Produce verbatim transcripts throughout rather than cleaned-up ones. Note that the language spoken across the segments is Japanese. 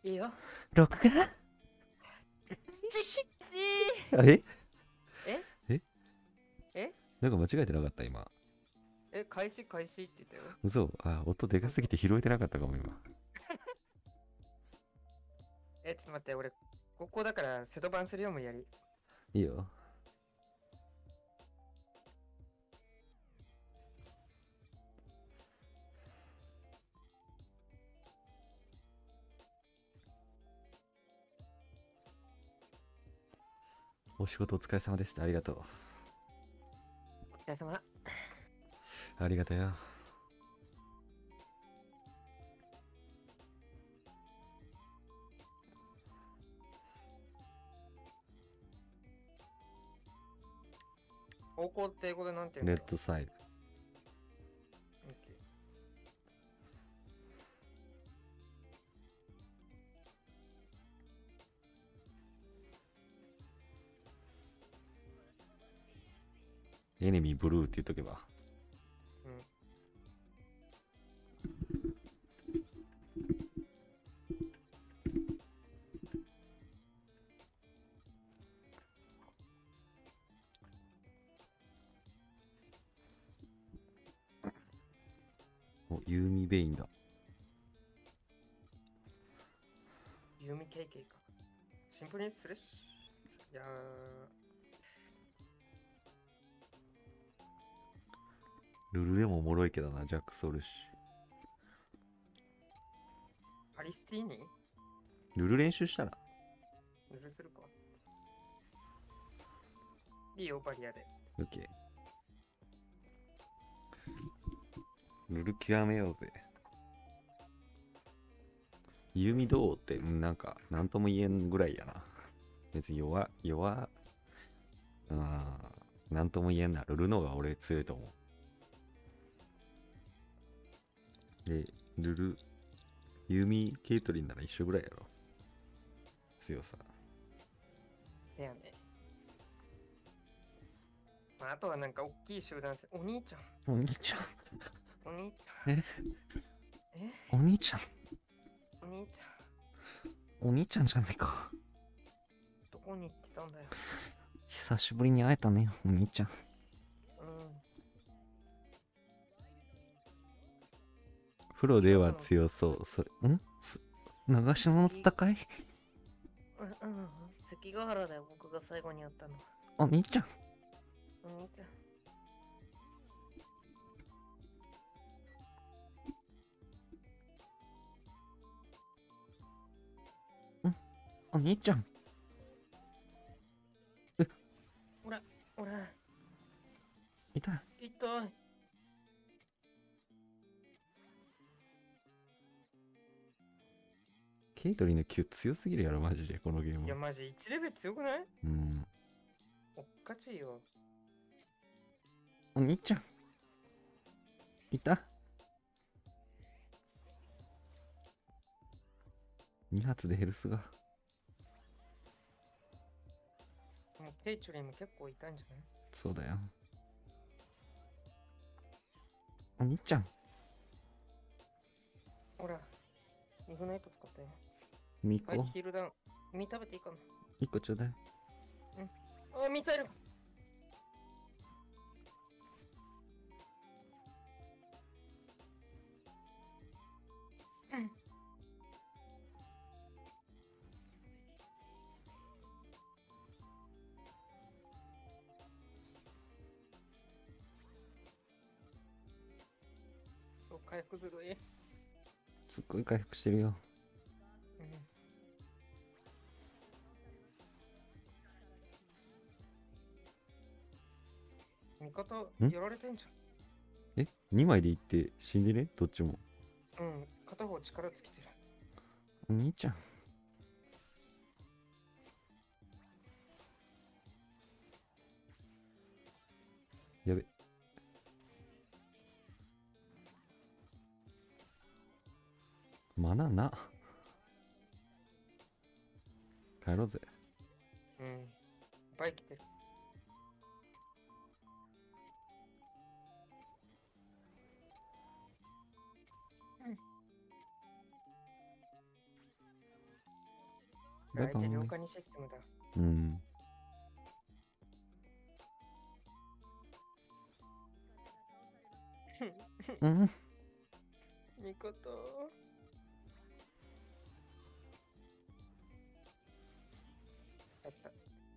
いいよ。 録画しええええなんか間違えてなかった今。 え、開始開始って言ったよ。 嘘。あ、音でかすぎて拾えてなかったかも今。 え、ちょっと待って、俺、ここだからセドバンするよ、無理やり。 いいよ。お仕事お疲れ様です。ありがとう。 お疲れ様。 ありがとうよ。 方向って英語でなんて言うんレだろう。 ッドサイド。 オッケー。 エネミーブルーって言っとけば。 うん。 お、ユーミベインだ。 ユーミ ケーケー か。シンプルにするし。いやー。 ルルでもおもろいけどな、ジャックソルし。 アリスティーニルル練習したらルルするか。いいよ、バリアで。 オッケー。ルル極めようぜ。ユーミどうって、うんなんか、なんとも言えんぐらいやな。別に弱、弱、あーなんとも言えんな。ルルの方が俺強いと思う。で、ルル、ユーミ、ケイトリンなら一緒ぐらいやろ。強さ。 せやね。まあ、あとはなんか大きい集団せ、お兄ちゃん。 お兄ちゃん。 お兄ちゃん。 ええお兄ちゃん。 お兄ちゃん。 お兄ちゃんじゃないか。 どこに行ってたんだよ。 久しぶりに会えたね、お兄ちゃん。 うん。 プロでは強そう。それ、んす長篠の戦いうんうん。関ヶ原だよ、僕が最後に会ったの。 お兄ちゃん。 お兄ちゃん。 お兄ちゃん。 ほら、ほら、 いた。 痛い。 ケイトリンの Q 強すぎるやろ、マジで、このゲーム。 いや、マジいちレベル強くない？ うん。 おっかちいよ。 お兄ちゃん。いた。に発でヘルスが。 もうケイチュリンも結構いたんじゃない？ そうだよ。お兄ちゃん。 ほら、ミフナイト使ったよ。 ミコ。 はい、ヒールダウン。身食べていいかな？ 一個ちょうだい。 あ、ミサイル。回復ずるい。 すっごい回復してるよ。 うん。味方んやられてんじえ ?に 枚でいって死んでねどっちも。 ゃん。うん、片方力尽きてる。 お兄ちゃん。やべ。マナな。帰ろうぜ。 うん。倍来てる。 バイバイ相手両。下にシステムだ。 うん。うん。 味方。やった。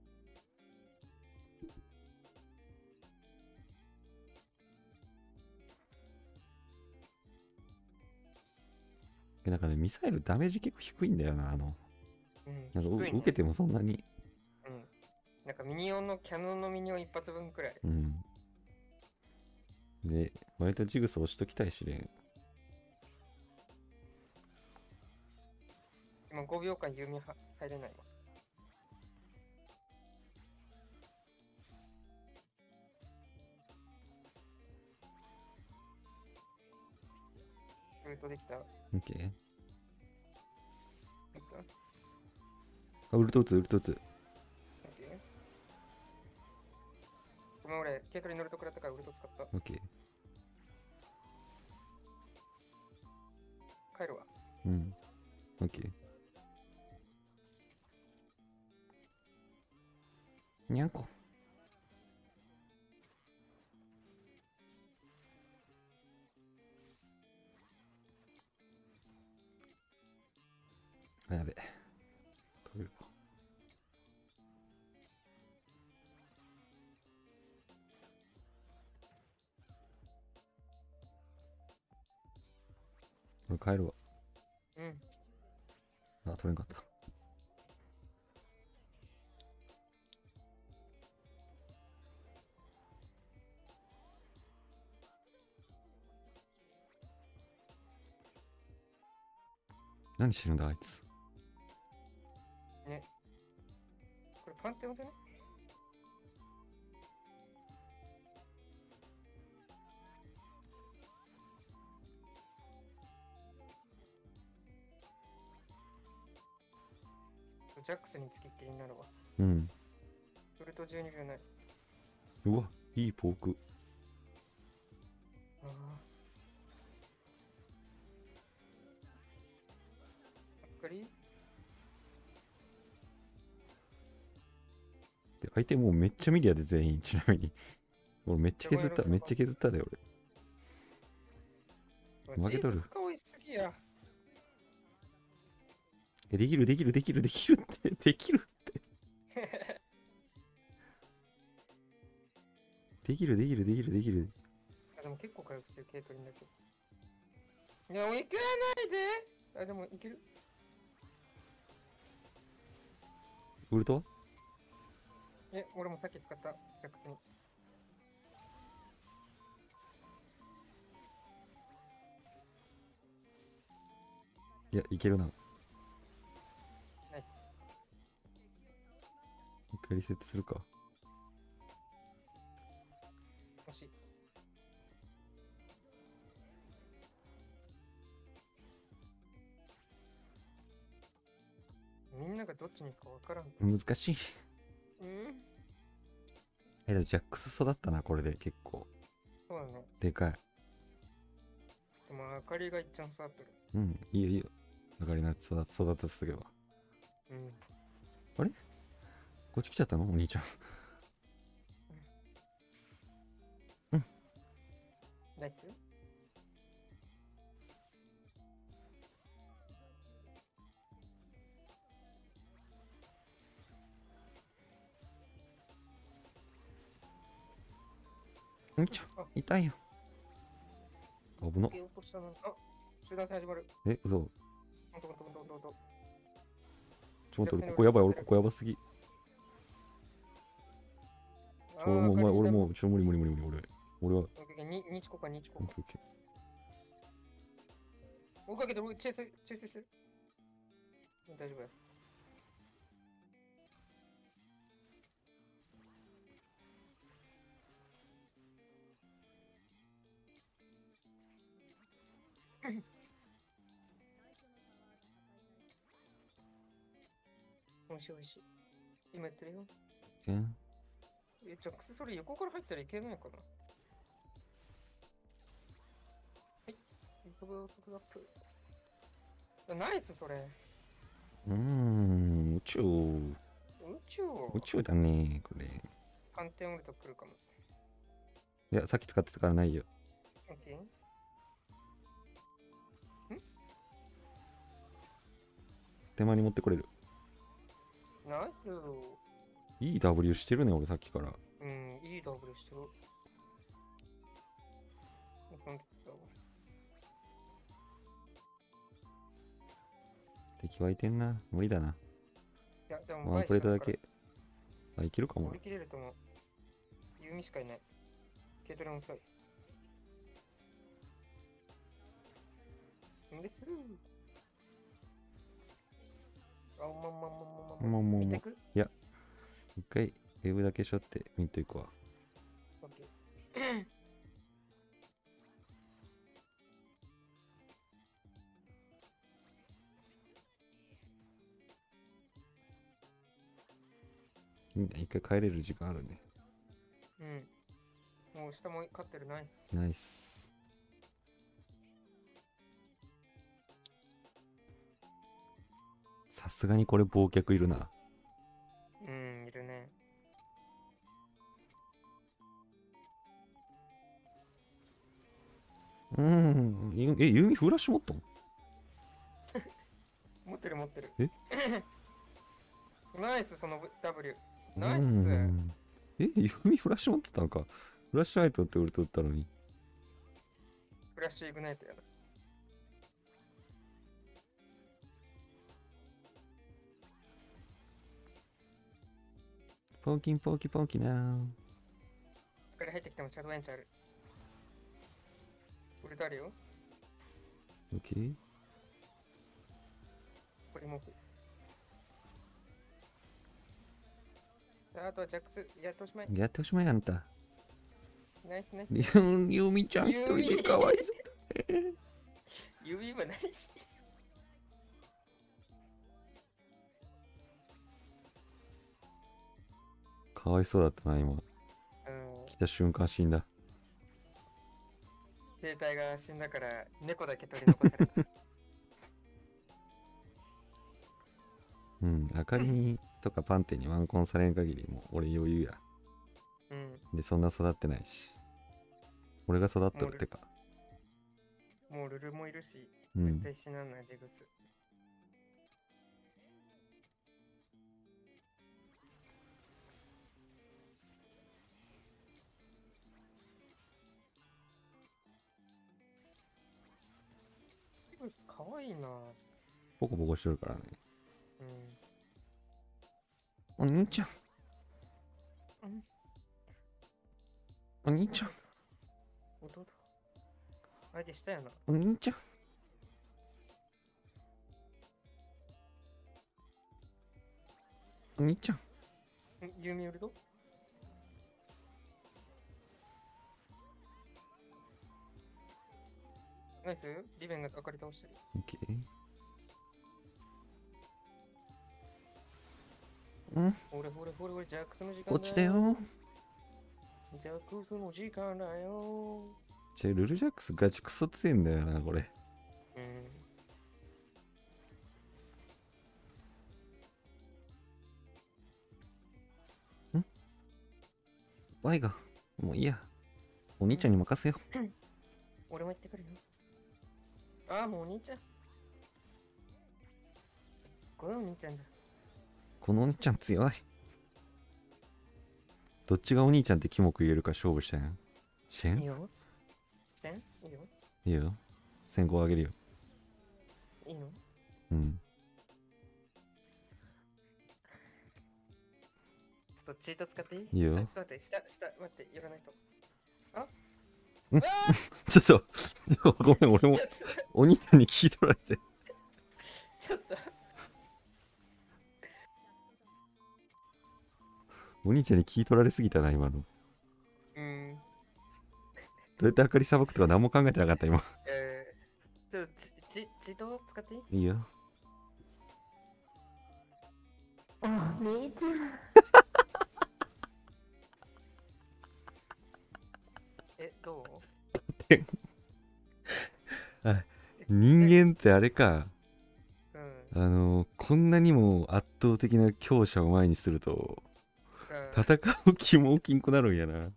なんかね、ミサイルダメージ結構低いんだよな、あの。 うん、 なんかう低いね受けてもそんなに。 うん。なんかミニオンのキャノンのミニオン一発分くらい。 うん。で、割とジグソー押しときたいしね。 今ごびょうかん弓は入れないわ。ウルトできた。 オッケー。 できた。 あ、ウルト打つ、ウルト打つ。 オッケー。ごめん俺、ケイトに乗るとくらったからウルト使った。 オッケー。 帰るわ。 うん。オッケー。にゃんこ。あ、やべ。飛べるわ。俺帰るわ。 うん。 あ、取れんかった。何してるんだ、あいつ。 ね。これパンテオンじゃね？ジャックスにつきっきりになるわ。 うん。 ウルトじゅうにびょうない。 うわ、いいポーク。 ああ。あっかりで、相手もうめっちゃミリアで全員、ちなみに。俺めっちゃ削った、めっちゃ削ったで、俺。負けとる。 多いすぎや。 え、できる、できる、できる、できるって、できるって。できる、できる、できる、できる。 あ、でも結構回復してる、ケイトリンだけ。いや、もう行かないで。あ、でもいける。 ウルトはえ、俺もさっき使った、ジャックスに。 いや、いけるな。 ナイス。 一回リセットするか。 惜しい。みんながどっちに行くかわからん。 難しい。 うんえ、でもジャックス育ったな、これで結構。 そうだね。 でかい。 でも、あかりがいっちゃん育ってる。 うん、いいよいいよ。あかりな育育てすげば。 うん。 あれこっち来ちゃったのお兄ちゃん。うん。 ナイス。 お兄ちゃん、痛いよ。危な。 落としたのにあ、集団戦始まる。 え、嘘。 ほんとほんとほんとほんとほんと。 ちょっと待って、ここやばい、俺ここやばすぎ。ちょ、俺もう、お前、俺もう、ちょ、無理無理無理無理、俺。俺は。 に、日こか、日こか。 オッケーオッケ追いかけてる、チェイス、チェイスしてる。大丈夫や。おいしいおいしい。今やってるよ。 ー。 え、じゃあ、クスそれ横から入ったらいけないかな。はい。そこ、そこアップ。ナイス、それ。 うーん、 宙。 宇宙宇宙だね、これ。 パンテオンルと来るかも。 いや、さっき使ってたからないよ。 オッケー。ん手間に持ってこれる。 ナイス。 いい ダブリュー してるね、俺さっきから。 うん、いいダブルしてる。そんなことだわ。 敵湧いてんな。無理だな。 いや、でもワンプレートだけ。あ、いけるかも乗。り切れると思う。ユミしかいない。ケイトリン遅い。無理する。あ、まままままま。 もうもうもう。 見てく？ いや、一回、ウェブだけしょって見といくわ。 オッケー。 いいね、一回帰れる時間あるね。 うん。もう下も勝ってる。ナイス。 ナイス。さすがにこれ忘却いるな。 うん、いるね。 うーん。ゆえ、ユーミフラッシュ持ったの？ 持ってる持ってる。 えナイス、その W。 うナイス。 んえ、ユーミフラッシュ持ってたのか。フラッシュアイトって俺と打ったのに。 フラッシュイグナイトやな。 ポーキンポーキポーキなー。 これ入ってきてもシャドウエンチある。これ誰よ？ オッケー。 これも。さあ、あとはジャックス。やっておしまい。 やっておしまいあんた。 ナイスナイス。 ユーミちゃん一人でかわいそう。 指はないし。 かわいそうだったな、今。 うん。 来た瞬間死んだ。 兵隊が死んだから猫だけ取り残された。 うん、あかりにとかパンテにワンコンされん限りもう俺余裕や。 うん。 で、そんな育ってないし。俺が育っとるってか。 もうルルもいるし、 うん絶対死なんないジグス。ジグスかわいいな。 ボコボコしとるからね。 うん。 お兄ちゃん。 うんお兄ちゃん。 弟。相手したよな。 お兄ちゃん。お兄ちゃん。 んユーミウルド？ナイス。リベンが明かり倒してる。 オッケー。うん、 ほれほれほれほれ、ジャックスの時間こっちだよ。 ジャックスの時間だよ。 ちょ、ルルジャックスガチクソ強いんだよな、これ。 うん。 んバイが、もういいや。お兄ちゃんに任せよう。 うん、俺も行ってくるよ。ああ、もうお兄ちゃん。このお兄ちゃんだ。 このお兄ちゃん強い。どっちがお兄ちゃんってキモく言えるか勝負したんや。シェン？ いいよ。シェン？いいよ。 いいよ。先行あげるよ。 いいの？ うん。 ちょっとチート使っていい？ いいよ。 ちょっと待って、下、下、待って、やらないと。あんちょっと、ごめん、俺もお兄ちゃんに聞い取られて。 ちょっと。 お兄ちゃんに聞い取られすぎたな、今の。 うん。 どうやって明かりさばくとか何も考えてなかった、今。 えー、ちょっとチ、チ、チート使っていい？ いいよ。 お兄ちゃん。え、どう？ あ、人間ってあれか。 うん。 あのこんなにも圧倒的な強者を前にするとうん戦う気も起きんくなるんやな。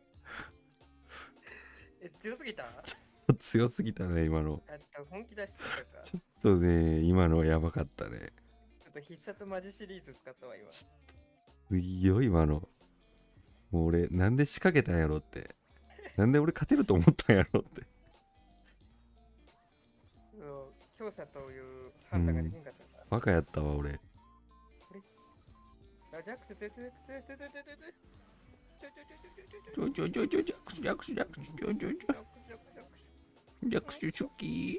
え、強すぎた？ 強すぎたね今の。 あ、ちょっと本気出しすぎたか。 ちょっとね今のはやばかったね。 ちょっと必殺マジシリーズ使ったわ、今。 いいよ今の。もう俺なんで仕掛けたんやろって。なんで俺勝てると思ったんやろって。 そう強者という判断ができんかったから。 バカやったわ俺。 あ、ジャックス、強い強い強い強い強い強い強い強い。 ちょちょちょちょジャックスジャックスジャックスちょちょちょジャックスチョキ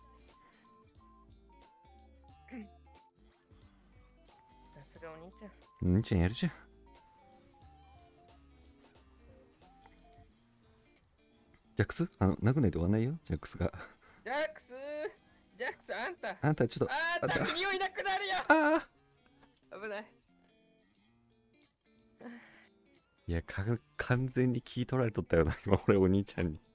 さすがお兄ちゃん。 ー。うんちゃんやるじゃん。ジャックスあの殴んないと終わんないよジャックスが。 ジャックスジャックス、あんたあんたちょっとあんた匂いなくなるよ。 ああ危ない。 いやか完全に聞い取られとったよな今俺お兄ちゃんに。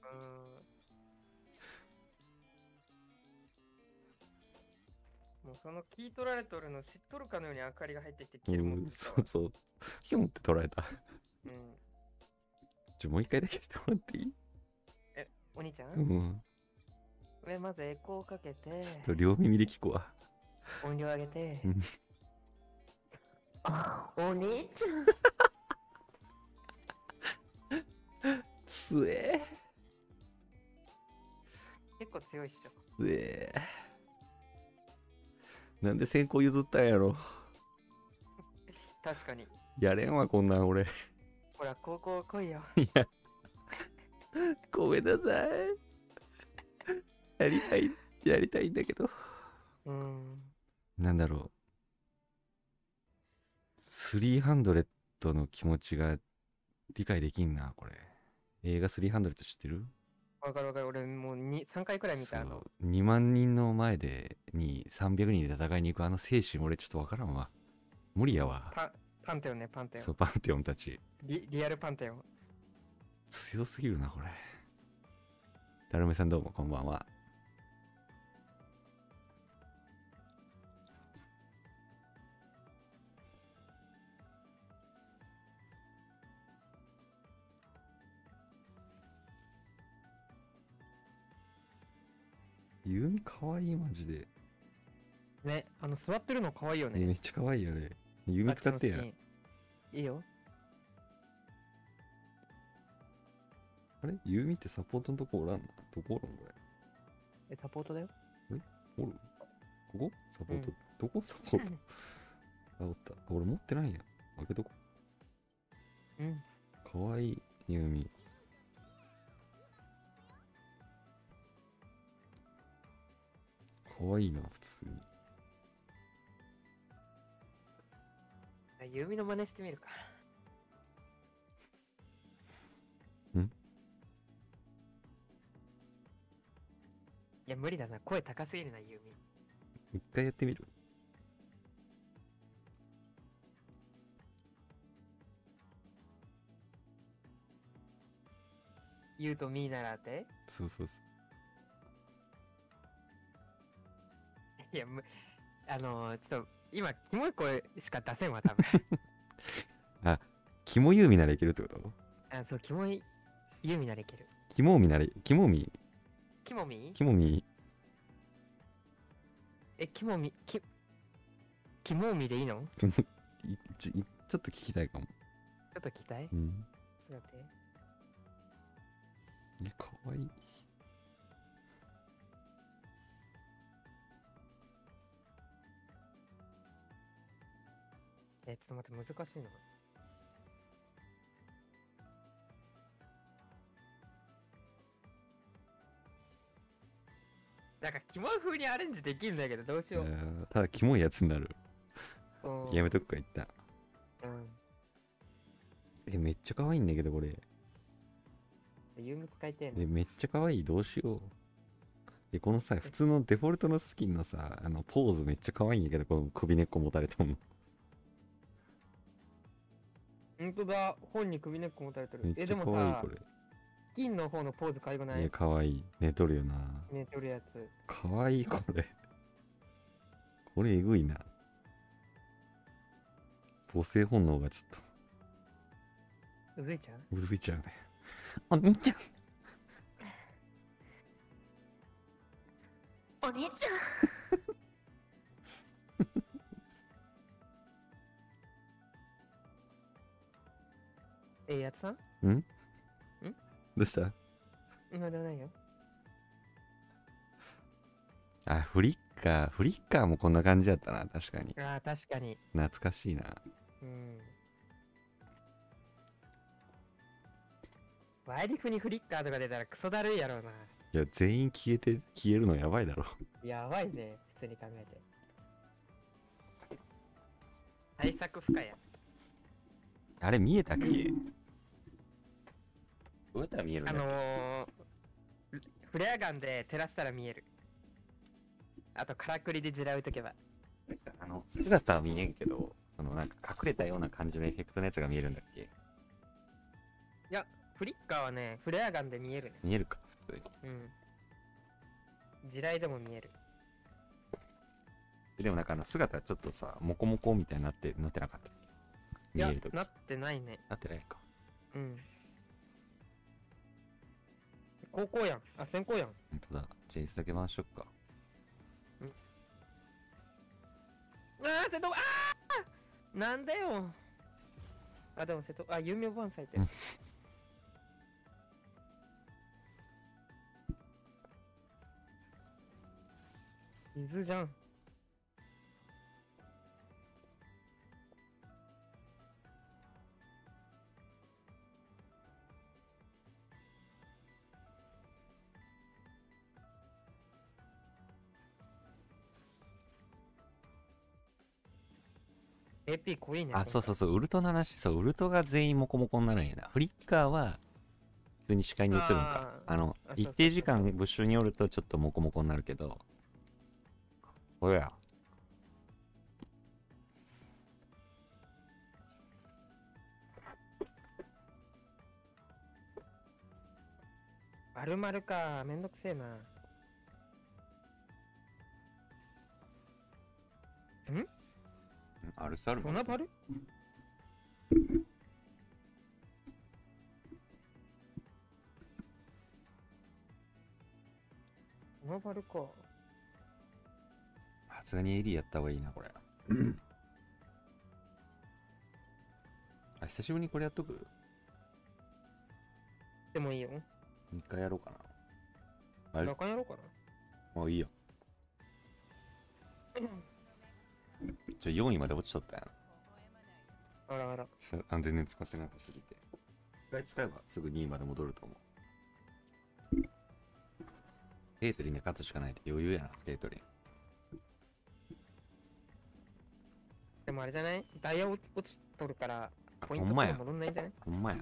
もうその聞い取られとるの知っとるかのように明かりが入ってきてキル持ってきたわ。 そうそうヒョンって捉えた。 うん。 ちょもう一回だけしてもらっていい？ え、お兄ちゃん、 うん上まずエコーかけて、 ちょっと両耳で聞くわ。 音量上げてうん。 あ、お兄ちつえゃん結構強いっしょ。 つえなんで先行譲ったんやろ。 確かに。 やれんわこんなん俺。 ほら、高校来いよ。 いやごめんなさい。やりたいやりたいんだけど。 うん。 なんだろうスリーハンドレッドの気持ちが理解できんなこれ。映画スリーハンドレッド知ってる？ わかるわかる。俺もうにさんかいくらい見た。あのにまん人の前でにさんびゃくにんで戦いに行くあの精神俺ちょっとわからんわ。無理やわ。 パパンテオンね、パンテオン。 そうパンテオンたちリリアルパンテオン。 強すぎるなこれ。だるめさんどうもこんばんは。ユーミかわいいマジで。 ね、あの座ってるの可愛いよね。 めっちゃかわいいよね。ユーミ使ってや。 あっちのスキンいいよ。 あれユーミってサポートのとこおらんの？どこおるんこれ。 え、サポートだよ。 おるここサポート、うん、どこサポートあ、おった。俺持ってないんや。開けとこ。 うん。 かわいい、ユーミ。かわいいな、普通に。 ユーミの真似してみるか。 ん？ いや、無理だな。声高すぎるな、ユーミ。 一回やってみる？ ユーとミーならってそうそうそう。いや、む、あのー、ちょっと、今、キモい声しか出せんわ、多分。 あ、キモユーミならいけるってこと？ あ、そう、キモいユーミならいける。 キモミなら、キモミキモミキモミえ、キモミ、キ、キモミでいいの？ ちょちょちょっと聞きたいかも。 ちょっと聞きたい？ うん。 そうやって。 え、かわいい。 え、ちょっと待って、難しいの。なんか、キモい風にアレンジできるんだけど、どうしよう。 ただ、キモいやつになる。やめとくか、言った。 うん。 え、めっちゃ可愛いんだけど、これ。 ユーミ使いてえな。 え、めっちゃ可愛い。どうしよう。え、このさ、普通のデフォルトのスキンのさ、あの、ポーズめっちゃ可愛いんやけど、この首根っこ持たれとんの。 ほんとだ、本に首根っこ持たれてる。 めっえ、 ちゃ可愛い、 でもさこ、れ。 スキンの方のポーズ可愛くない？ え、可愛い。寝とるよな。 寝とるやつ。 可愛い、これ。 これえぐいな。母性本能がちょっうずいちゃう。 とうずいちゃうね。お兄ちゃん。 お兄ちゃん。ええやつさん。 んんどうした？ まだないよ。 あ、フリッカー。フリッカーもこんな感じだったな。確かに。 ああ、確かに。 懐かしいな。 うん。ワイリフにフリッカーとか出たらクソだるいやろうな。 いや、全員消えて、消えるのやばいだろ。 やばいね、普通に考えて。対策不可や。 あれ見えたっけ？どうやったら見えるんだあっけ？ のー、フレアガンで照らしたら見える。あと、からくりで地雷置いとけば。 あの、姿は見えんけど、そのなんか隠れたような感じのエフェクトのやつが見えるんだっけ？ いや、フリッカーはね、フレアガンで見えるね。 見えるか、普通に。 うん。地雷でも見える。 でもなんかあの姿ちょっとさ、モコモコみたいになってなってなかったっけ？ いや見えるとき。 なってないね。 なってないか。 うん。高校やん。あ、先行やん。 ほんとだ。ジェイスだけ回しよっか。 あー、瀬戸、あーなんだよ。あ、でも瀬戸、あ、有名バン咲いてる。水じゃん。エーピー 濃いね。 あ、そうそうそう、ウルトの話、そう、ウルトが全員モコモコになるんやな。フリッカーは普通に視界に映るんか。 あーあのあ、 一定時間物質によるとちょっとモコモコになるけど。おや。 まるまるか、めんどくせえな。んアルサルそんなバルそのバルか。 さすがに エーディー やった方がいいな、これ。あ、久しぶりにこれやっとく？ でもいいよ。 にかいやろうかな。あれ？ ラカンやろうかもういいよ。ちょ、よんいまで落ちとったやな。あらあら。 ん。さあ全然使ってなかったすぎて。一回使えばすぐにいまで戻ると思う。ケイトリンで勝つしかないって余裕やな、ケイトリン。 でもあれじゃない？ダイヤ落ちとるから、ポイントほんまや数戻んないんじゃない？ ほんまや。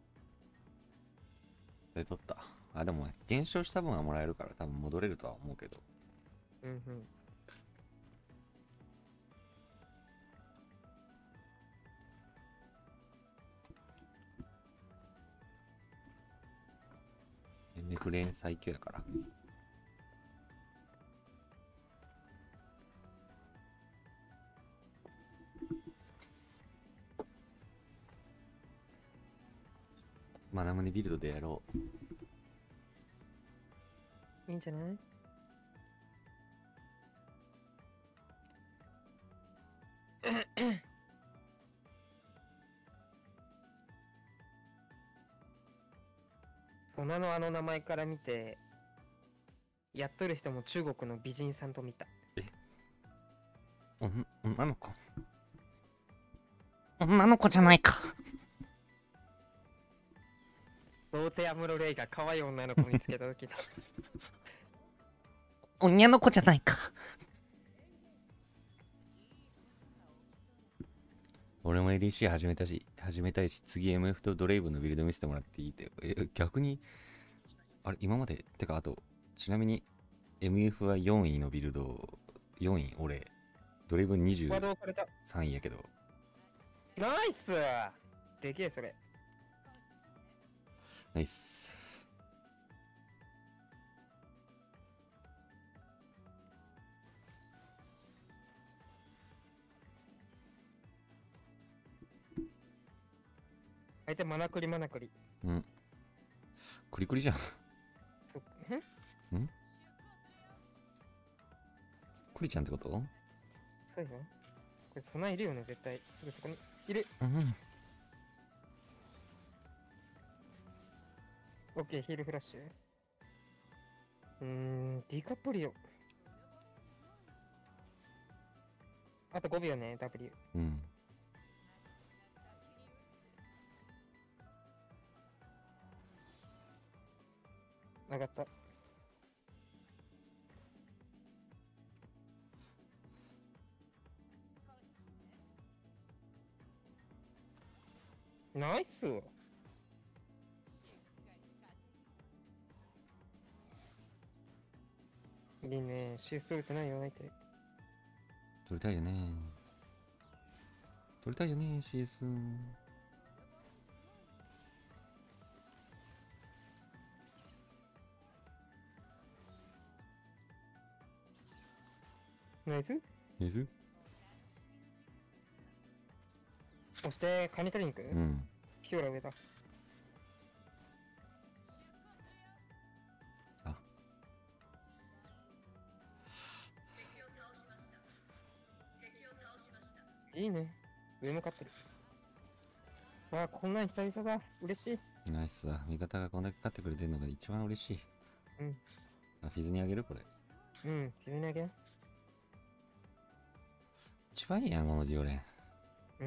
で、取った。あ、でもね、減少した分はもらえるから多分戻れるとは思うけど。 うんうん。 エムエフ 連最強やから。マナムネビルドでやろう。 いいんじゃない？そののあの名前から見て、やっとる人も中国の美人さんと見た。 おん女の子。女の子じゃないか。 ローテアムロレイが可愛い女の子見つけた時だ。 女の子じゃないか。俺も エーディーシー 始めたし、始めたいし、次 エムエフ とドレイブのビルド見せてもらっていいって。え、逆に、あれ、今まで、てか、あと、ちなみに エムエフ はよんいのビルド、よんい、俺、ドレイブにじゅうワードされた。 さんいやけど。 ナイスでけえそれ。 ナイス。 相手マナクリマナクリ。 うん。クリクリじゃん。 そえんクリちゃんってこと？ そうよ。これ備えいるよね、絶対。すぐそこにいる。 うん。 オッケー、ヒールフラッシュ。うーん、ディカプリオ。あとごびょうね、W。 うん。 上がった。ナイス。いいね。シース取れてないよ、相手。 取りたいよね。取りたいよね、シーズン。 ナイス。 ナイス。 そして、カニ取りに行く？ うん。 フィオラ上だ。 あ。 いいね。上も勝ってる。ああ、こんなん久々だ。嬉しい。 ナイスだ。味方がこんだけ勝ってくれてるのが一番嬉しい。 うん。 あ、フィズにあげるこれ。 うん、傷にあげな。 一番いいやん、このディオレン。 うん。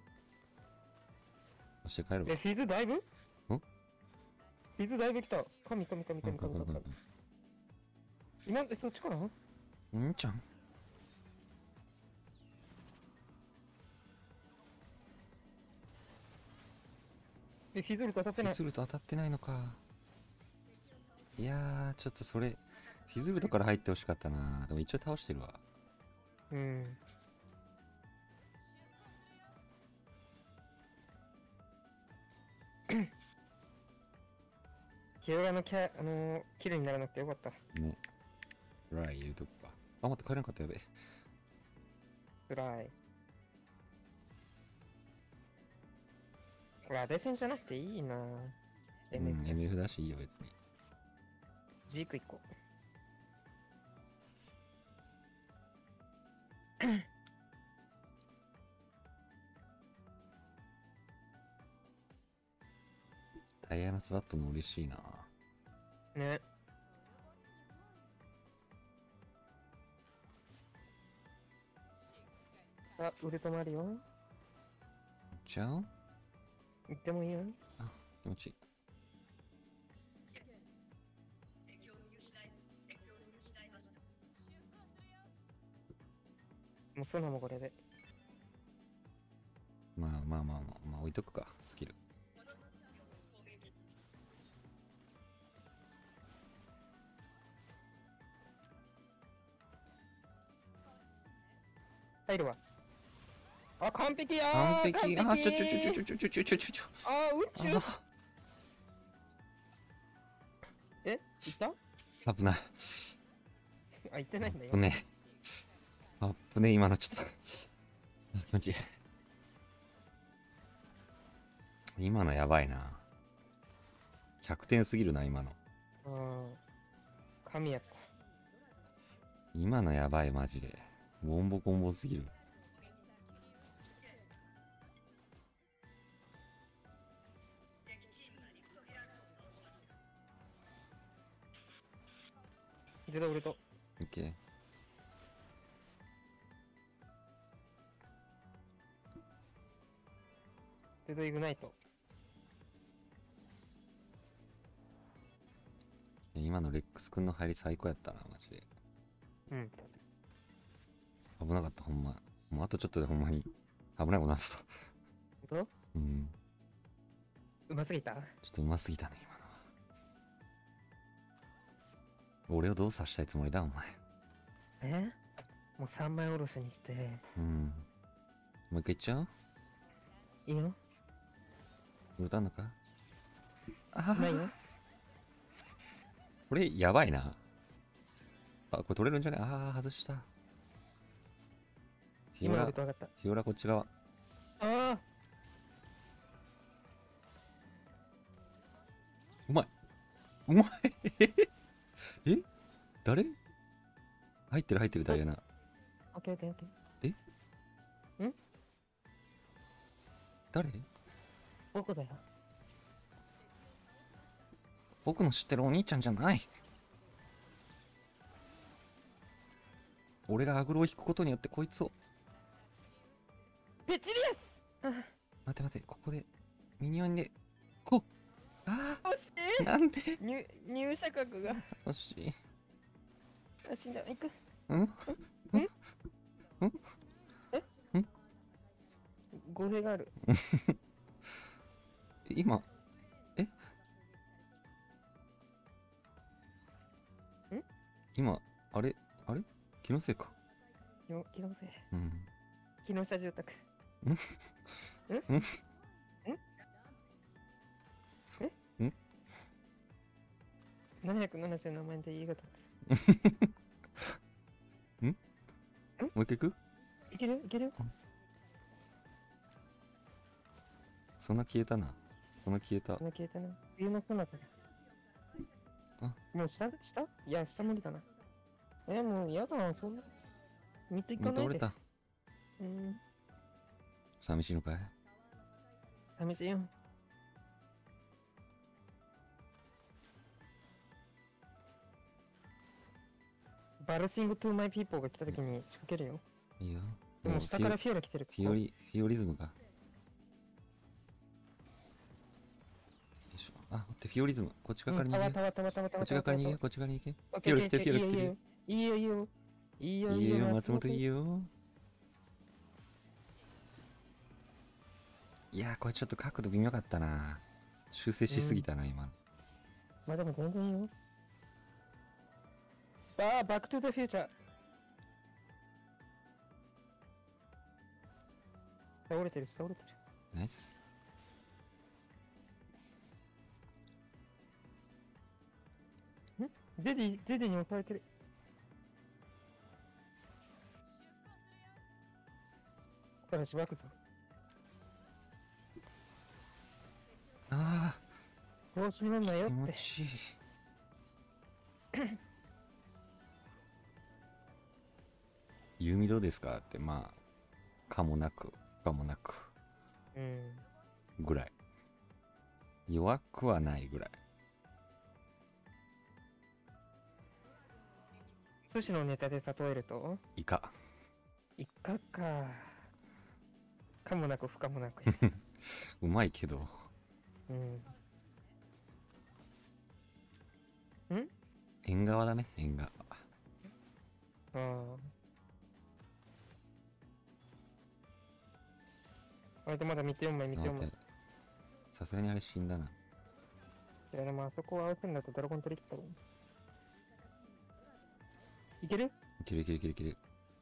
そして帰るわ。 え、フィズだいぶ？ん？ ん？ フィズだいぶ来た。神神神神神神神。今、え、そっちかな？ んちゃん。 え、フィズルと当たってない。 フィズルと当たってないのか。いやー、ちょっとそれ、フィズルトから入ってほしかったな。でも一応倒してるわ。 うん。キオラのキャ、あのー、キルにならなくてよかった。 ね。ライ言うとこか。あ、待って、帰らなかったやべえ。 つらい。これ、アデ戦じゃなくていいな。 うん、エムエフ だしいいよ、別に。 ジークいっこ。 ダイアナスラットの嬉しいな。 ね。さあ、ウルトマリオ。 行っちゃう？ 行ってもいいよ。 あ、気持ちいい。 もうソナもこれで。 まあまあまあまあ、まあ置いとくか、スキル。 入るわ。あ、完璧やー。 完璧。あ、 完璧ちょちょちょちょちょちょちょちょちょちょちょ。 あー、宇宙。 あえ、行った危ない。 あ、行ってないんだよ。 危ねえ。危ねえ、今のちょっと。気持ちいい。今のやばいな。ひゃくてんすぎるな、今の。 うん。神やった。 今のやばい、マジで。ボンボコンボすぎる。 自動ウルト。 オッケー。 自動イグナイト。 今のレックスくんの入り最高やったな、マジで。 うん。 危なかった、ほんま。もうあとちょっとでほんまに危ないことなってた。 本当？ うん。 うますぎた？ ちょっとうますぎたね、今のは。俺をどう刺したいつもりだ、お前。 え？もうさんまいおろしにして。 うん。もう一回いっちゃう？ いいよ。 ウたんのか？ああ。 ないよ。 これやばいな。あ、これ取れるんじゃない？ああ、外した。フィオラ、フィオラこっち側。 ああ。 お前え誰入ってる入ってるダイアナ。 オッケーオッケーオッケー。 えん誰？ 僕だよ。 僕の知ってるお兄ちゃんじゃない。俺がアグロを引くことによってこいつを。 ペチリアス。あ待て待て、ここでミニオンでこう。あ惜しあなんでい。入入射角が。 惜しい。 あ、死んじゃう。行く。 うんん語弊がある。 今えん今あれあれ気のせいか。 よ気のせい。 うん木下住宅。 んんんんえんななひゃくななじゅうななまん円で家が建つ。 もう一回行く？ いけるいける。 そんな消えたな。そんな消えた。 その消えたな。冬のそなただ。 あもう下下いや、下無理だな。え、もう嫌だな、そんな。見ていかないで。 見とれた。 うん、 寂しいのかい？ 寂しいよ。バルシングトゥーマイピーポーが来た時に仕掛けるよ。 いいよ。 でも下からフィオラ来てる。 フィオリ、フィオリズムが。よいしょ。あ、待って、フィオリズム。こっち側から逃げ。 たわたわたわたわたわ。 こっち側から逃げ。こっち側に行け。 フフィオラ来てる、フィオラ来てる。 いいよいいよ。いいよいいよ、松本いいよ。いやー、これちょっと角度微妙かったな。修正しすぎたな、今の。 まあでも全然いいよ。ああ、バックトゥザフューチャー。倒れてるし、倒れてる。 ナイス。 ゼディ、ゼディに押されてる。ここからしばくぞ。 あ調子に乗んなあ、 よって。 気持ちいい。弓どうですかって、まあ、かもなく、かもなく、 うん。 ぐらい。弱くはないぐらい。 寿司のネタで例えると、 イカ。 イカか。かもなく不可もなく。 うまいけど。 うん。ん縁側だね、縁側。 ああ。あれでまだ見てよんまい見てよんまい。 さすがにあれ死んだな。 いやでもあそこを合わせるんだとドラゴン取り切ったもん。いける？ いけるいけるいけるいける。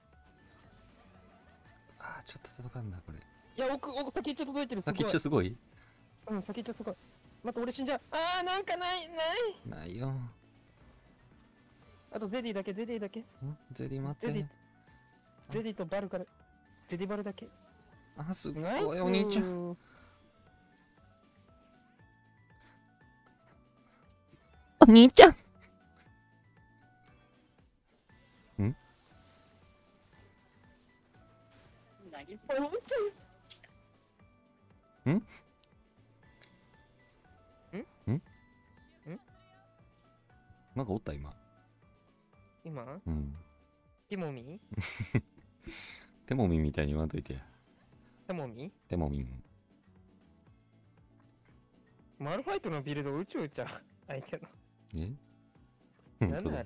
あー、ちょっと届かんな、これ。 いや、奥、奥、先っちょ届いてる。すごい。 先っちょすごい？ うん、先っちょすごい。待って、俺死んじゃう。あー、なんかない、ない。 ないよ。 あとゼディだけ、ゼディだけ。 んゼリー待ってゼディ。、ゼディとバルから、ゼディバルだけ。 あ、すっナイスごいお兄ちゃん。 ん。 お兄ちゃん。ん面白い。 んんんんなんかおった今。 今うん。 ティモミテモミンみたいに言わんといてや。 テモミテモミン。 マルファイトのビルド宇宙じゃん。相手の。 えなんだあれ。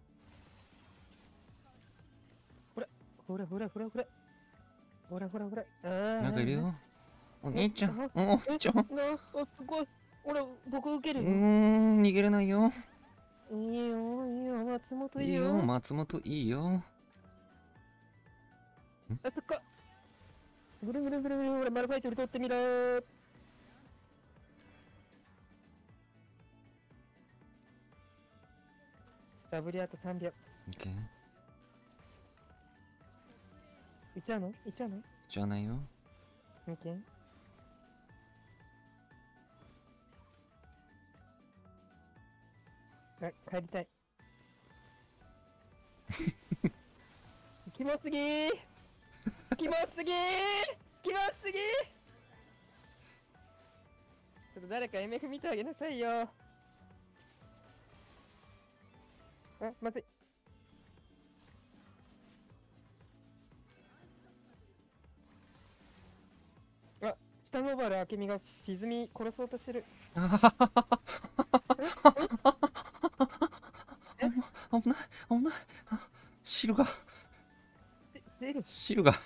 ほら、ほらほらほらほら。ほらほらほら。あーなんかいるよ。お兄ちゃん。お兄ちゃん。 なあ、すごい。俺、僕受けうーるよ。 ん、逃げれないよ。 いいよ、いいよ、松本いいいいよ。 よ、松本いいよ。 あそこ。ぐるぐるぐるぐる、ほら、マルファイトで取ってみろー。ダブリあとさんびょう。 オッケー。 いっちゃうのいっちゃうのじゃないよ。 オッケー。 あ、帰りたい。キモすぎーキモすぎーキモすぎーちょっと誰か エムエフ 見てあげなさいよ。あ、まずい。あ、下のバル明美がフィズミ殺そうとしてる。え危ない危ない。汁が出る。 汁が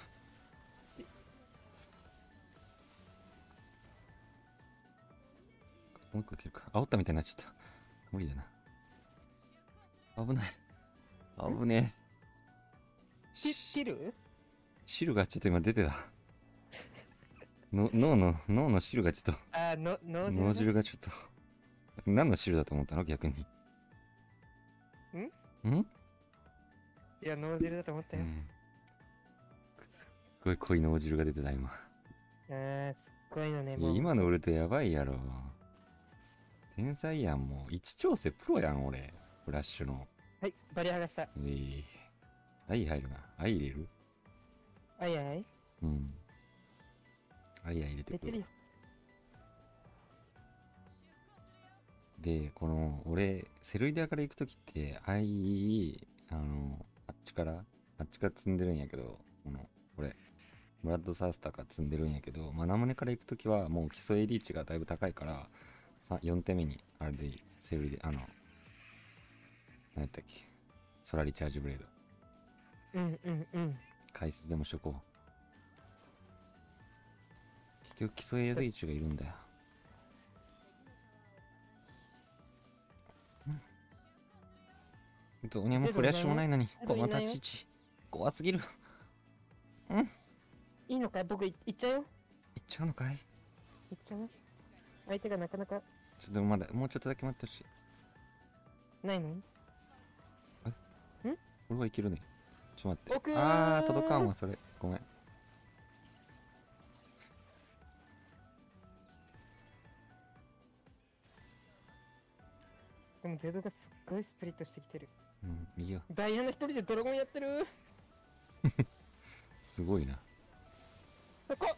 もう一個いけるか。煽ったみたいになっちゃった。無理だな。危ない危ねえ。 き切る汁がちょっと今出てた。の脳の脳の汁がちょっとあ、の、脳汁。 脳汁がちょっと何の汁だと思ったの逆に。んんいや、脳汁だと思ったよ。 うん、すっごい濃い脳汁が出てた今。 あー、すっごいのね、 いやもう。 今のウルトやばいやろ。天才やん。もう位置調整プロやん俺。フラッシュの。 はい、バリ剥がした。 えい、愛入るな。愛入れる。 あいあい。 うん。愛入れてくる。で、この、俺、セルイダーから行くときって、愛、あの、あっちから、あっちから積んでるんやけど、この、これ、ブラッドサースターから積んでるんやけど、まあ、ナムネから行くときは、もう基礎 エーディー 値がだいぶ高いから、さよんてんめに、あれでいい、セルイで、あの、何やったっけ、ソラリチャージブレード。 うんうんうん。 解説でもしとこう。結局基礎 エーディー 値がいるんだよ。どうにもフラッシュもないのに、この立ち位置、怖すぎる。うん。 いいのかい僕い行っちゃうよ。 行っちゃうのかい。 行っちゃうよ。相手がなかなか。 ちょっとまだ、もうちょっとだけ待ってほしい。 ないの？ えん俺はいけるね。ちょっと待って。 奥ーあー、届かんわ、それ。ごめん。 でもゼドがすっごいスプリットしてきてる。 うん、いいよ。 ダイアナ一人でドラゴンやってる。 すごいな。 そこ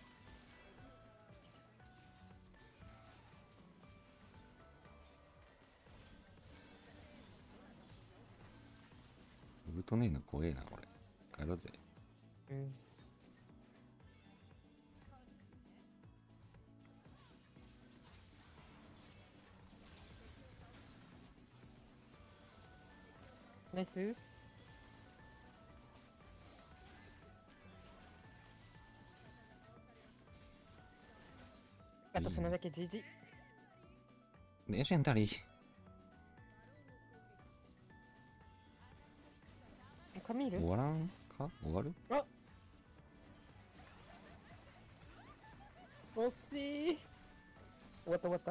ウルトネーの怖えな、俺。帰ろうぜ。 うん。ナイス。あとそのだけじじ。 レジェンダリー。 髪いる？ 終わらんか終わる？ あ、惜しい。終わった終わった。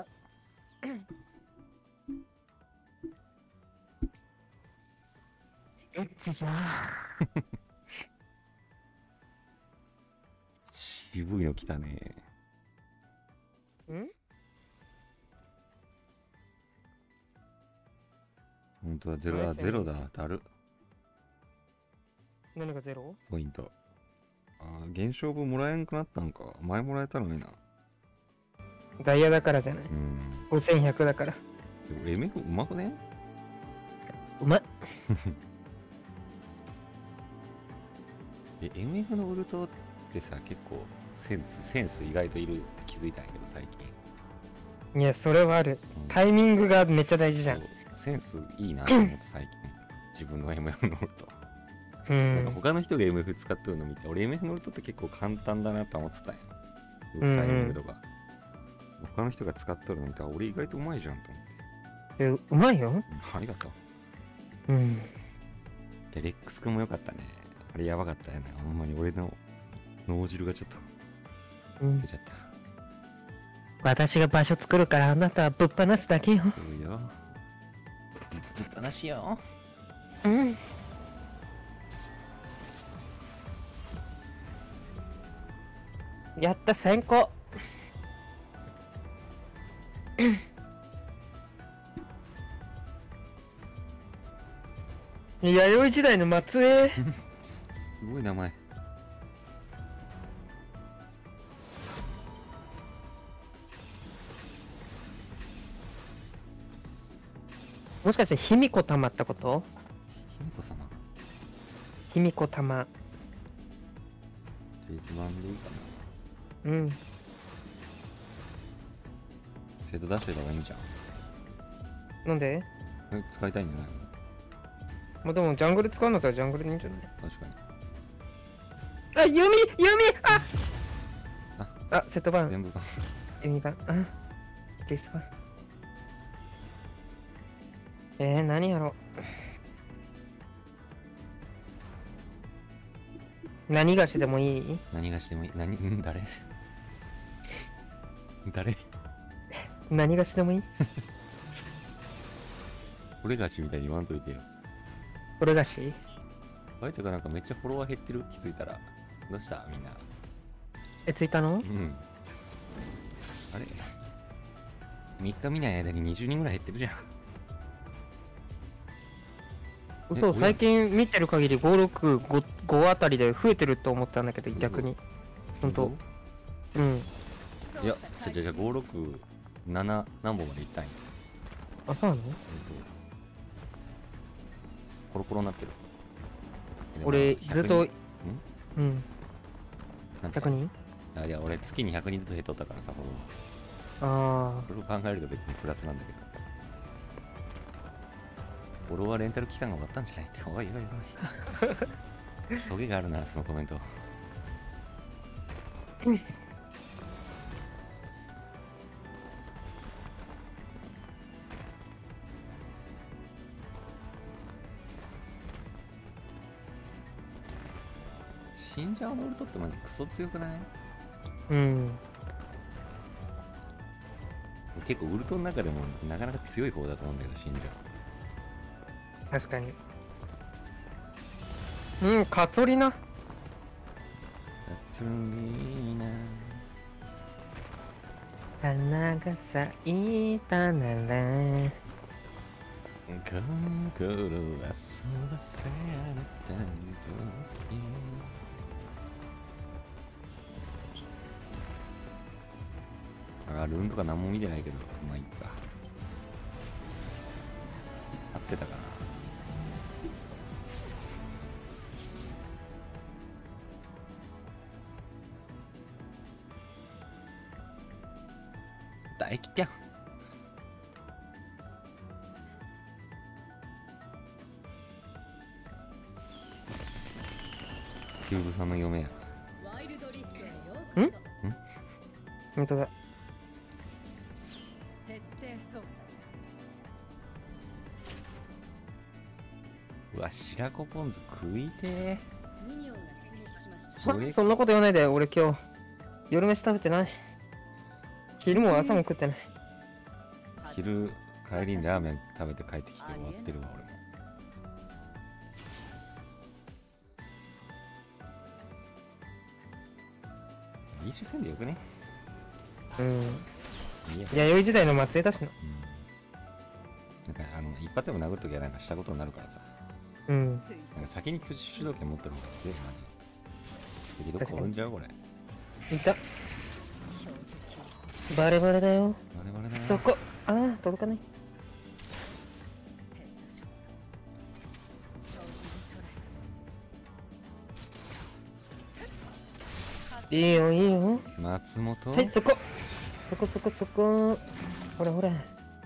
エッチじゃん。 渋いの来たね。 ん？ 本当だ、ゼロだ、ゼロだ、だる。 何がゼロ？ ポイント。ああ、減少分もらえんくなったんか。前もらえたのにな。 ダイヤだからじゃない。 うん。 ごせんひゃくだから。 でも エムエフ うまくね？ うまっ。 え、エムエフ のウルトってさ、結構センス、センス意外といるって気づいたんやけど、最近。 いや、それはある。 うん、 タイミングがめっちゃ大事じゃん。 センスいいなと思って最近。自分の エムエフ のウルト。 うなんかん。 他の人が エムエフ 使ってるの見て、俺 エムエフ のウルトって結構簡単だなと思ってたんや。打つタイミングとか。他の人が使ってるの見たら、俺意外とうまいじゃんと思って。 え、うまいよ。 うん、ありがとう。 うん。 で、レックス君も良かったね。あれやばかったよね。ほんまに俺の脳汁がちょっとうん出ちゃった。 私が場所作るからあなたはぶっ放すだけよ。 そうよ。ぶっ放しよ。 うん。やった、先行。 弥生時代の末裔。 すごい名前。 もしかして卑弥呼玉ってこと？ 卑弥呼様。 卑弥呼玉。 ジェイス版でいいかうん。 な。セット出しといた方がいいんじゃん。 なんで？ え、使いたいんじゃないの？ まあでもジャングル使うんだったらジャングルでいいんじゃない？ 確かに。 あ、弓弓あああ、セット版。 全部か。 弓版。あ、ジェイス版。えー、何やろう。何菓子でもいい？ 何がしてもいい。何ん誰誰何菓子でもいい？ 俺がしみたいに言わんといてよ。 それ菓子？ あれとかなんかめっちゃフォロワー減ってる。気づいたら。どうしたみんな。 え、ついたの？ うん。あれ ?みっ 日見ない間ににじゅうにんぐらい減ってるじゃん。 嘘、最近見てる限りご、ろく、ご、ごあたりで増えてると思ったんだけど、逆に。ほんと。うん。 いや、じゃじゃじゃご、ろく、なな何本までいったんや。 あ、そうなの？ コロコロになってる。 俺、ずっと、 んうん。 なんてひゃくにん？ あ、いや、俺月にひゃくにんずつ減っとったからさ、フォロワー。 あそれを考えると別にプラスなんだけど。フォロワーレンタル期間が終わったんじゃないって。おいおいおい。トゲがあるな、そのコメント。死んじゃうのウルトってマジクソ強くない？ ー。うん。 結構ウルトの中でもなかなか強い方だと思うんだけど、死んじゃう。 確かに。うん、カトリナ。 カトリーナ。 花が咲いたなら。 心遊ばせあなたの時。あ、ルーンとか何も見てないけど、まあいいか。合ってたかな。大吉やん。キューブさんの嫁や。 ん？ほんとだ。 うわ、白子ポン酢食いてー。そんなこと言わないで、俺今日夜飯食べてない。昼も朝も食ってない。 昼帰りにラーメン食べて帰ってきて終わってるわ俺も。飲酒せんでよくね。 うん。 いや、 弥生時代の末裔だしな。 うん、なんかあの一発でも殴っときゃなんかしたことになるからさ。 うん。 なんか先に主導権持ってる方が強いマジ。敵どこおるんじゃうこれ。 いた。バレバレだよ。 バレバレだな。 そこ。ああ、届かない。いいよいいよ。 松本。 はい、そこ。そこそこそこ。ほらほら。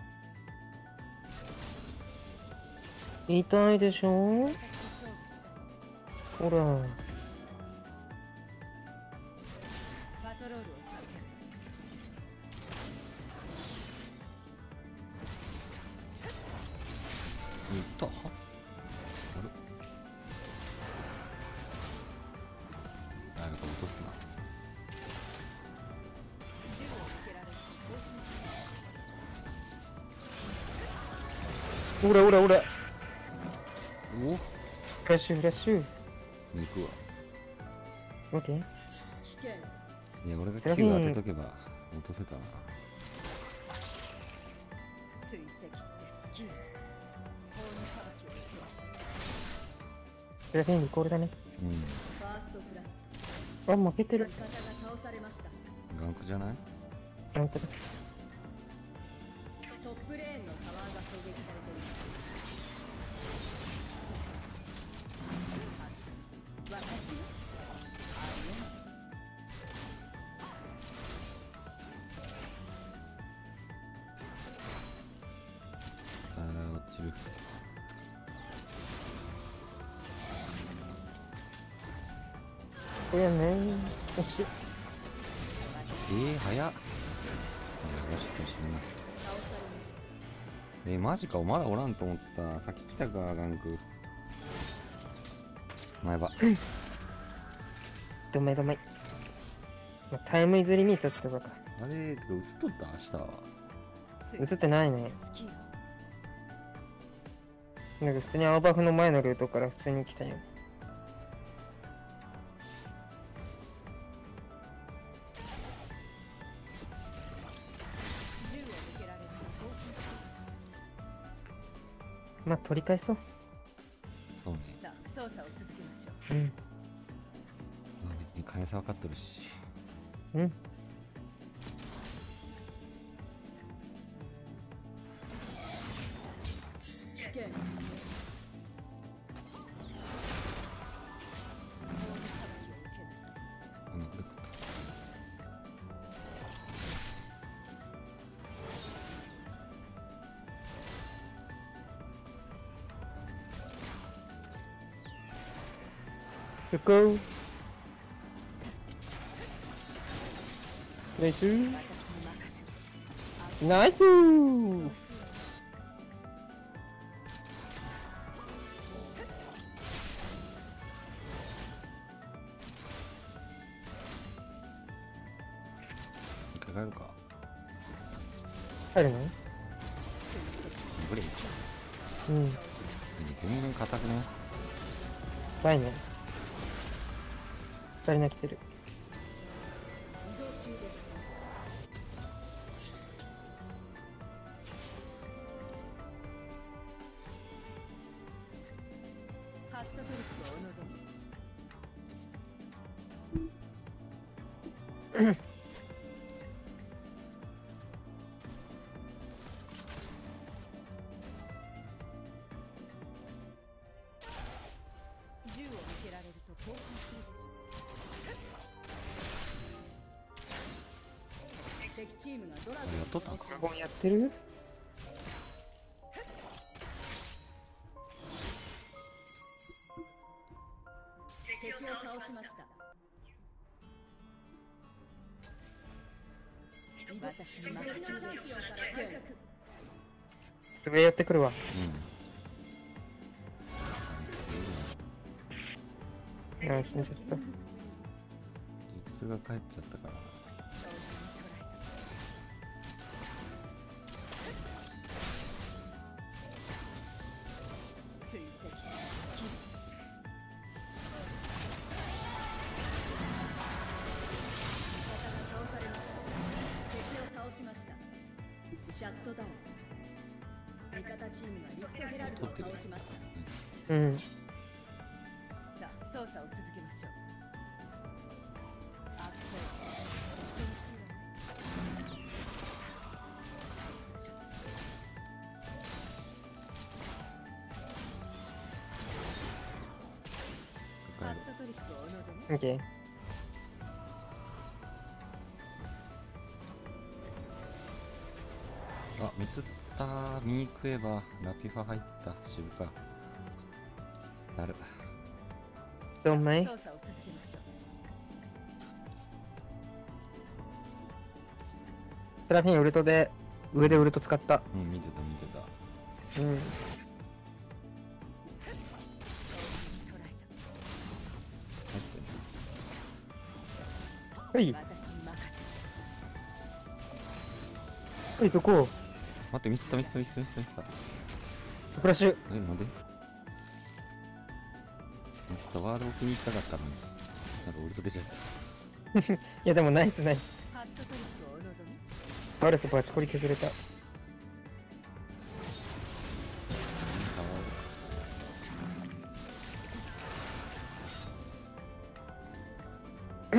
痛いでしょ。ほら。 いったはあれあ、なんか落とすな。 ほらほらほら。 お、 フラッシュフラッシュ。 行くわ。 オッケー。 いや、俺がきゅう当てとけば落とせたな。 うそれでリコールだね。 うん。 ファーストフラット。 あ、負けてる。 味方が倒されました。 ガンクじゃない？ 本当だ。 トップレーンのタワーが狙撃されています。私よ。 あー、落ちる。 これね。よし。 えー、早っ。よしよしね。 倒されました。 えー、マジか、まだおらんと思った。さっき来たか、ガンク。前歯。 どめどめ。まあタイムイズリミットってことか。 あれ、てか、映っとった明日。 映ってないね。 好きよ。 なんか普通に青バフの前のルートから普通に来たよ。 銃を向けられた。 まあ取り返そう。 そうね。 さあ、操作を続けましょう。 うん。 まあ、別に金さ分かっとるし。 うん。 危険。 あの、これ食った。 そこ。ナイスー。ナイスー。 かかるか。 入るの？ ブレーキ。 うん。 全然硬くね。 ないね。二人が来てる。 移動中です。ハットトリックをお望み。銃を向けられると興奮するでしょう。敵チームがドラゴンあれやっとったんかドラゴンやってる？ 敵を倒しました。私に任せて。 ちょっと上寄ってくるわ。 うん。 あ、死んじゃった。 ジクスが帰っちゃったから。 追跡スキル。倒されました。敵を倒しました。シャットダウン。味方チームがリフトヘラルドを倒しました。 うん。 さあ、操作を続けましょう。あっ恐ろしいわね。しょハットトリックをお望み。 オッケー。 あ、ミスったー。ミークエバー。ラピュファ入った。渋か。なる。 どんまい。 操作を続けましょう。 セラフィンウルトで、上でウルト使った。 うん、見てた見てた。 うん。 捉え入ってはい。 た。私に任せはい、そこ。 待って、ミスったミスったミスったミスったミスった。 フラッシュ。 え、なんでミスったワードを気に入ったかったのに。なんかウルト出ちゃった。 いや、でもナイスナイス。 ハットトリックをお望み。 バルスバチコリ削れた。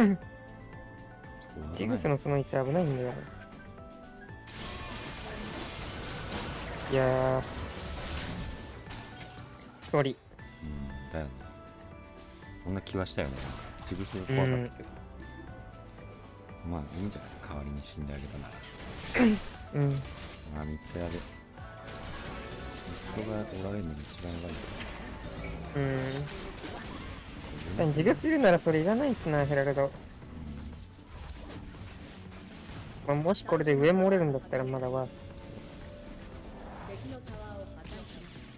ジグスのその位置危ないんだよ。いやー勝利。 うんだよね。そんな気はしたよね。ジグスが怖かったけど、まあいいんじゃない、代わりに死んであげたなら。 うんまあミッドやで、ミッドがおられるのが一番やばいうん。ジグスいるならそれいらないしな、ヘラルド。まあ、もしこれで上も折れるんだったらまだワース。 敵のタワーを破壊します。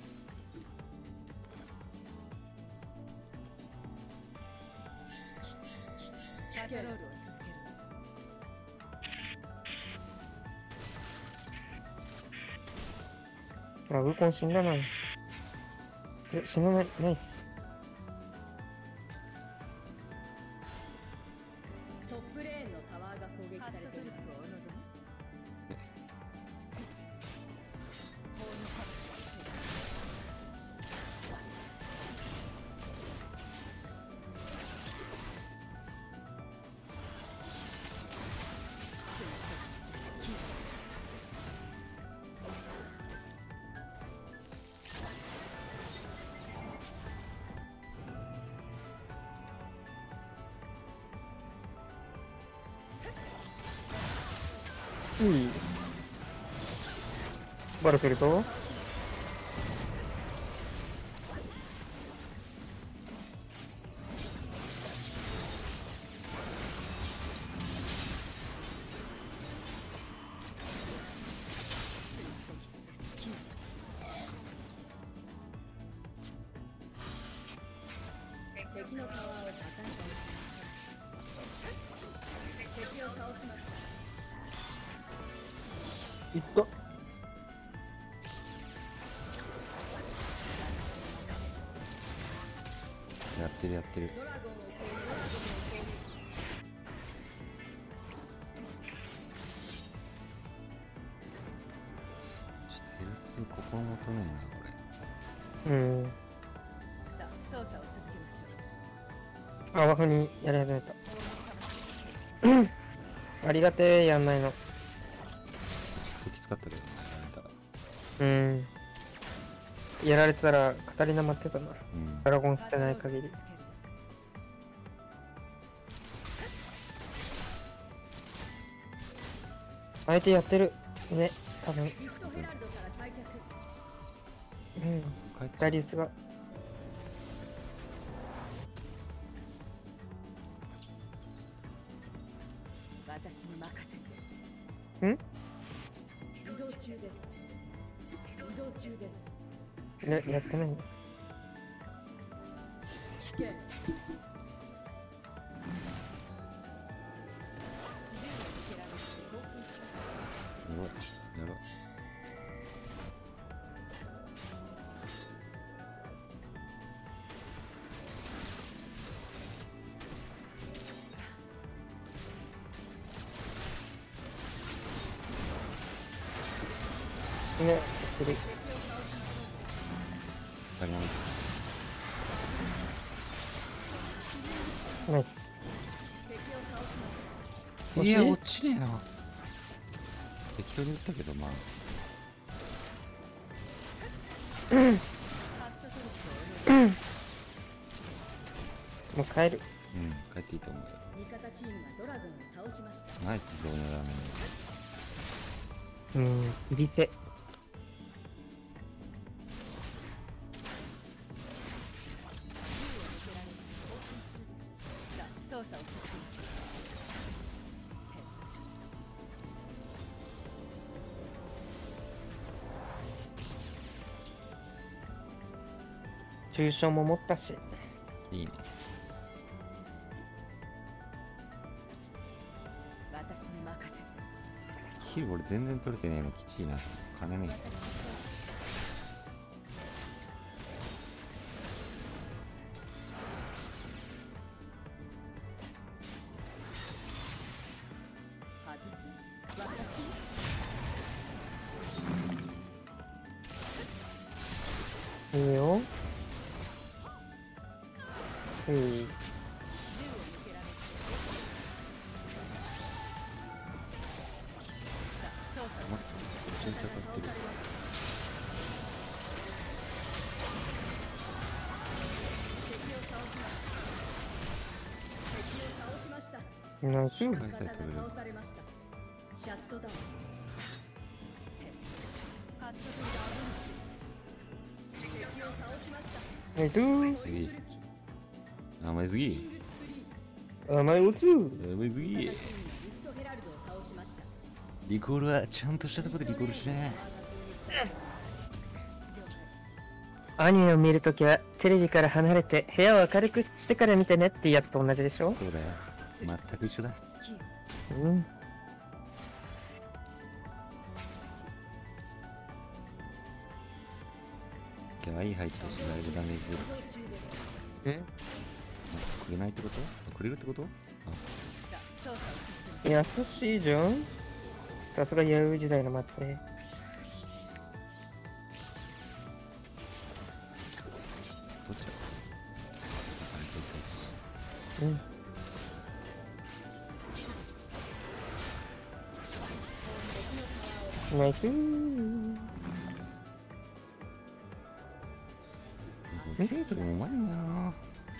キャロールを続ける。 あ、ウーコン死んだな。え、死なない、ナイス。 トップレーンのタワーが攻撃されています。 いい。バルフェルト敵のタワーを破壊され敵を倒しました。 いった。 やってるやってる。 ドラゴンを攻撃。ドラゴンを攻ちょっとヘルス心もとねえなこれ。 うん。 撃。さあ、操作を続けましょう。 あ、ワフにやり始めた。ありがてえ、やんないの。 クソきつかったけどね、やられたら。 うん。やられてたら、カタリナ待ってたな。 うんドラゴン捨てない限り。相手やってる。ね、多分。 リフトヘラルドから退却。 うん。 帰っちゃうダリウスが。 私に任せて。 ん移動中です。移動中です。 ね、やってないんだ。 危険。 やろうやろう。 ね、やってる。 やります。 ナイス。 いや落ちねえな。適当に打ったけどまあもう帰る。 うん帰っていいと思うよ。 味方チームがドラゴンを倒しました。 ナイスゾーンやらない。 うん、うりせ。 さあ、操作を続けましょう。 重傷も持ったし。 いいね。 私に任せて。 キル俺全然取れてねえのきちいな。金ねえ。 外す。私に。 いいよ。うん。 銃を向けられて。 にかかってる。 ナイス。 回さえ取れる。 シャットダウン。 ナイス。 次。甘いすぎ。 甘いおつ。 甘いすぎ。リコールはちゃんとしたところでリコールしね。 アニメを見るときはテレビから離れて部屋を明るくしてから見てねってやつと同じでしょ。 そうだよ。全く一緒だ。 うん。 じゃあ、い入ってしまえるダメージ出る。 えくれないってこと？くれるってこと？あ、 優しいじゃん。さすが弥生時代の末裔。 どっちだ？ うん。ナイスー。 ケイトもうまいんだな。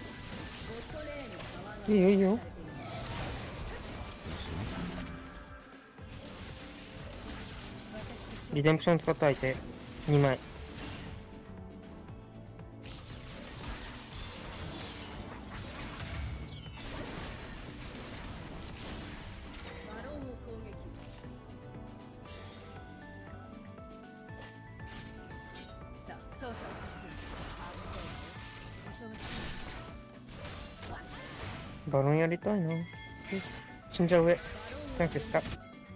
いいよいいよ。リデンプション使った相手にまい。バロンやりたいな。死んじゃう上。タンクした。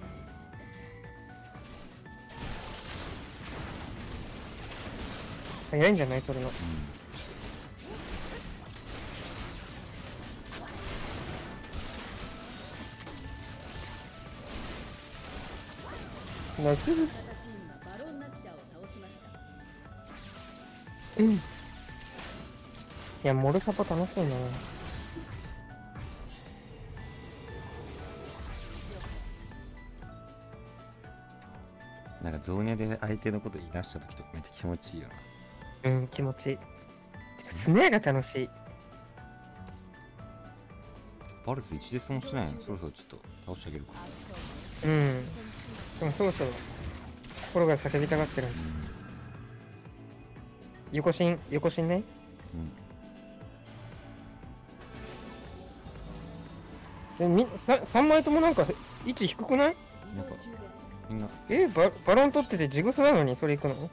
早いんじゃないそれの。ナイス。うん。いや、モルサポ楽しいな。 なんかゾーニャで相手のこと言い出した時とかめっちゃ気持ちいいよな。 うん、気持ちいい。スネアが楽しい。 パルスいちデスもしてないの？そろそろちょっと倒してあげるか。 うん。でもそろそろ心が叫びたがってるんだ。横心、横心ね。 うん。 え、み、さ、さんまいともなんか位置低くない？ なんかみんなえ、バ、バロン取っててジグスなのにそれ行くの？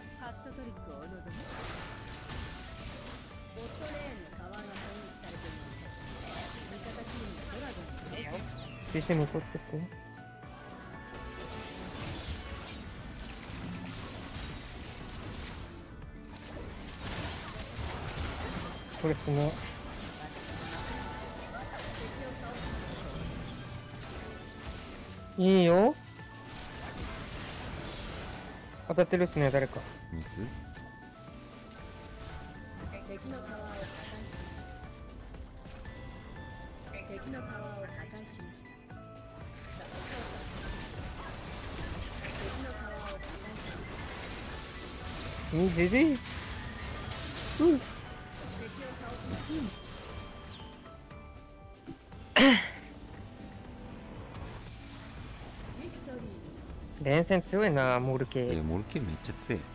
シーシーエム こう作って。これすね。いいよ。当たってるっすね、誰か。 ミス？ 敵のタワーを破壊し敵のタワーを破壊しました敵のタワーを破壊しましたいい、ぜぜ。うん。連戦強いな、モール系。 え、モルケめっちゃ強い。